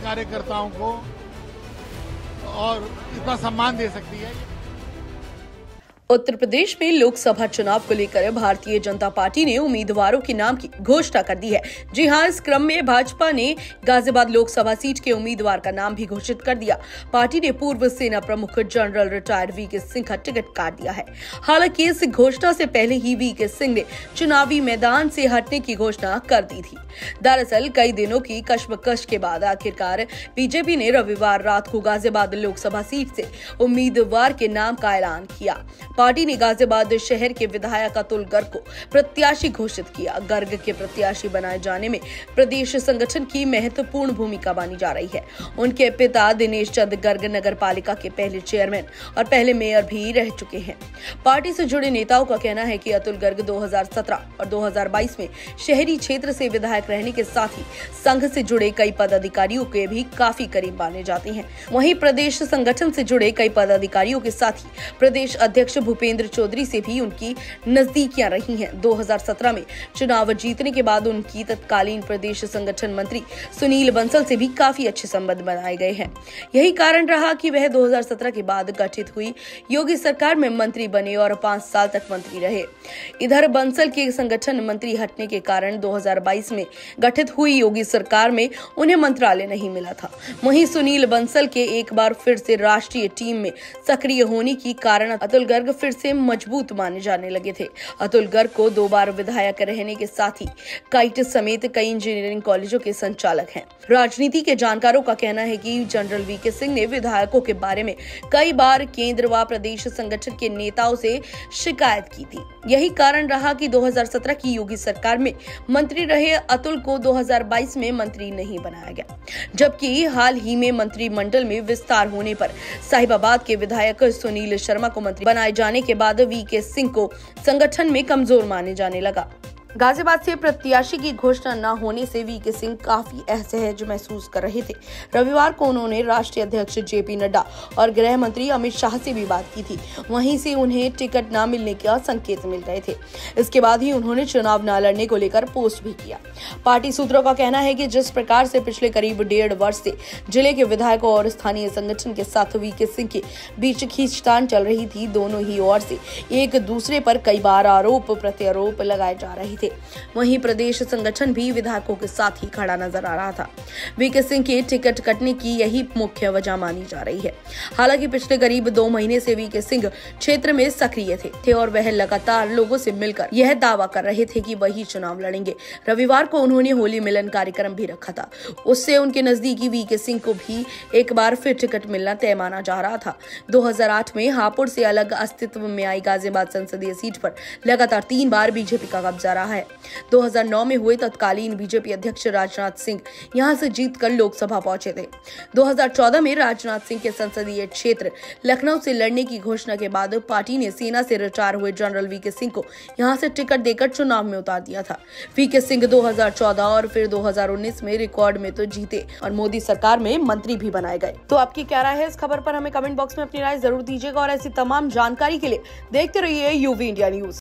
कार्यकर्ताओं को और इतना सम्मान दे सकती है। उत्तर प्रदेश में लोकसभा चुनाव को लेकर भारतीय जनता पार्टी ने उम्मीदवारों के नाम की घोषणा कर दी है। जी हां, इस क्रम में भाजपा ने गाजियाबाद लोकसभा सीट के उम्मीदवार का नाम भी घोषित कर दिया। पार्टी ने पूर्व सेना प्रमुख जनरल रिटायर्ड वीके सिंह का टिकट काट दिया है। हालांकि इस घोषणा से पहले ही वीके सिंह ने चुनावी मैदान से हटने की घोषणा कर दी थी। दरअसल कई दिनों की कश्मकश के बाद आखिरकार बीजेपी ने रविवार रात को गाजियाबाद लोकसभा सीट से उम्मीदवार के नाम का ऐलान किया। पार्टी ने गाजियाबाद शहर के विधायक अतुल गर्ग को प्रत्याशी घोषित किया। गर्ग के प्रत्याशी बनाए जाने में प्रदेश संगठन की महत्वपूर्ण भूमिका मानी जा रही है। उनके पिता दिनेश चंद गर्ग नगर पालिका के पहले चेयरमैन और पहले मेयर भी रह चुके हैं। पार्टी से जुड़े नेताओं का कहना है कि अतुल गर्ग 2017 और 2022 में शहरी क्षेत्र से विधायक रहने के साथ ही संघ से जुड़े कई पदाधिकारियों के भी काफी करीब माने जाते हैं। वहीं प्रदेश संगठन से जुड़े कई पदाधिकारियों के साथ ही प्रदेश अध्यक्ष भूपेंद्र चौधरी से भी उनकी नजदीकियां रही हैं। 2017 में चुनाव जीतने के बाद उनकी तत्कालीन प्रदेश संगठन मंत्री सुनील बंसल से भी काफी अच्छे संबंध बनाए गए हैं। यही कारण रहा कि वह 2017 के बाद गठित हुई योगी सरकार में मंत्री बने और 5 साल तक मंत्री रहे। इधर बंसल के संगठन मंत्री हटने के कारण 2022 में गठित हुई योगी सरकार में उन्हें मंत्रालय नहीं मिला था। वहीं सुनील बंसल के एक बार फिर से राष्ट्रीय टीम में सक्रिय होने की कारण अतुल गर्ग फिर से मजबूत माने जाने लगे थे। अतुल गर्ग को 2 बार विधायक रहने के साथ ही काइट समेत कई इंजीनियरिंग कॉलेजों के संचालक हैं। राजनीति के जानकारों का कहना है कि जनरल वीके सिंह ने विधायकों के बारे में कई बार केंद्र व प्रदेश संगठन के नेताओं से शिकायत की थी। यही कारण रहा कि 2017 की योगी सरकार में मंत्री रहे अतुल को 2022 में मंत्री नहीं बनाया गया, जबकि हाल ही में मंत्रिमंडल में विस्तार होने पर साहिबाबाद के विधायक सुनील शर्मा को मंत्री बनाए जाने के बाद वीके सिंह को संगठन में कमजोर माने जाने लगा। गाजियाबाद से प्रत्याशी की घोषणा न होने से वीके सिंह काफी असहज महसूस कर रहे थे। रविवार को उन्होंने राष्ट्रीय अध्यक्ष जेपी नड्डा और गृह मंत्री अमित शाह से भी बात की थी। वहीं से उन्हें टिकट न मिलने का संकेत मिल रहे थे। इसके बाद ही उन्होंने चुनाव न लड़ने को लेकर पोस्ट भी किया। पार्टी सूत्रों का कहना है कि जिस प्रकार से पिछले करीब 1.5 वर्ष से जिले के विधायकों और स्थानीय संगठन के साथ वीके सिंह के बीच खींचतान चल रही थी, दोनों ही ओर से एक दूसरे पर कई बार आरोप प्रत्यारोप लगाए जा रहे थे। वहीं प्रदेश संगठन भी विधायकों के साथ ही खड़ा नजर आ रहा था। वीके सिंह के टिकट कटने की यही मुख्य वजह मानी जा रही है। हालांकि पिछले करीब 2 महीने से वीके सिंह क्षेत्र में सक्रिय थे और वह लगातार लोगों से मिलकर यह दावा कर रहे थे कि वही चुनाव लड़ेंगे। रविवार को उन्होंने होली मिलन कार्यक्रम भी रखा था। उससे उनके नजदीकी वीके सिंह को भी एक बार फिर टिकट मिलना तय माना जा रहा था। 2008 में हापुड़ से अलग अस्तित्व में आई गाजियाबाद संसदीय सीट पर लगातार 3 बार बीजेपी का कब्जा रहा है। 2009 में हुए तत्कालीन बीजेपी अध्यक्ष राजनाथ सिंह यहां से जीतकर लोकसभा पहुंचे थे। 2014 में राजनाथ सिंह के संसदीय क्षेत्र लखनऊ से लड़ने की घोषणा के बाद पार्टी ने सेना से रिटायर हुए जनरल वीके सिंह को यहां से टिकट देकर चुनाव में उतार दिया था। वीके सिंह 2014 और फिर 2019 में रिकॉर्ड में तो जीते और मोदी सरकार में मंत्री भी बनाए गए। तो आपकी क्या राय है इस खबर पर? हमें कमेंट बॉक्स में अपनी राय जरूर दीजिएगा और ऐसी तमाम जानकारी के लिए देखते रहिए यूवी इंडिया न्यूज।